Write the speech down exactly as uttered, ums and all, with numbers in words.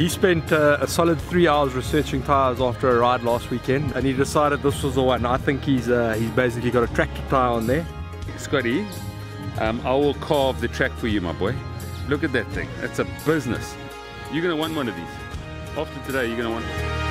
he spent uh, a solid three hours researching tyres after a ride last weekend, and he decided this was the one. I think he's uh, he's basically got a tractor tyre on there. Scotty, um, I will carve the track for you, my boy. Look at that thing. It's a business. You're going to want one of these. After today, you're going to want